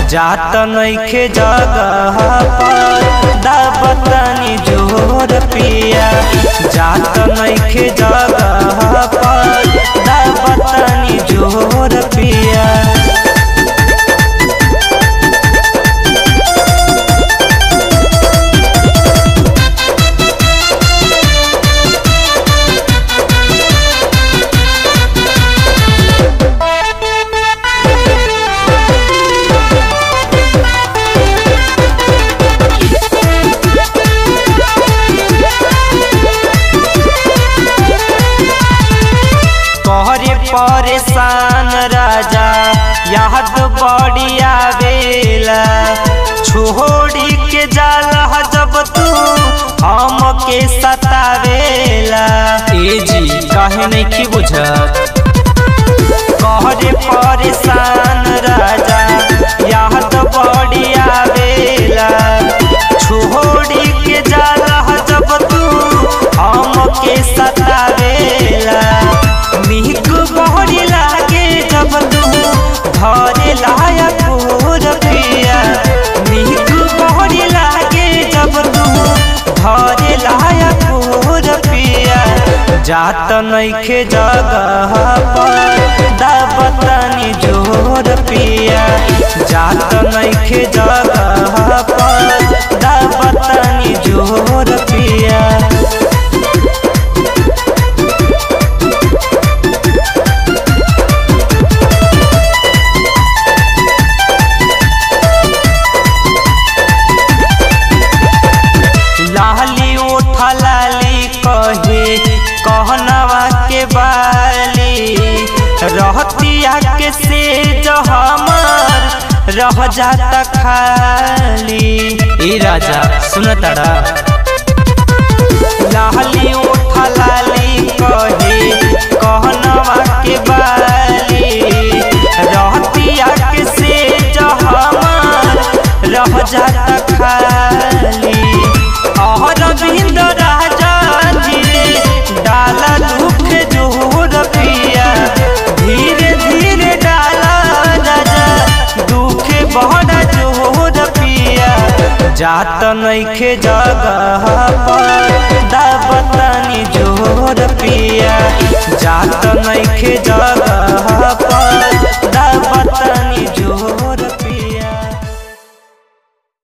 जात नइखे जगह पर दाबतनी जोर पिया। जात नइखे जगह पर दाबतनी जोर पिया। परेशान राजा याद बड़ी आवेला। छोड़ी के जाला जब तू हमके सतावेला। ए जी काहे नहीं बुझत कहरे परेशान राजा याद बड़ी आवेला। छोड़ी के जाला जब तू हमके सतावेला। बहरी लागे जब तू घरे लाया कोर पिया। नीक बहरी लागे जब तू घरे लाया कोर पिया। जात नइखे जगह पर दाबतनी जोर पिया। जात नइखे जगह पर दाबतनी जोर पिया। लाली उठा लाली कहे कहनवा के बाली। रहतिया के से हमार रह जाता खाली। ए राजा सुन तारा लाली उठा लाली कहे कहनवा के बाली। रहतिया के से हमार रह जाता खाली। अरविंद राजा धीरे डाला दुख जोर पिया। धीरे धीरे डाला राजा दुख बड़ा जोर पिया। जात नइखे जगह पर दाबतनी जोर पिया। जात नइखे जगह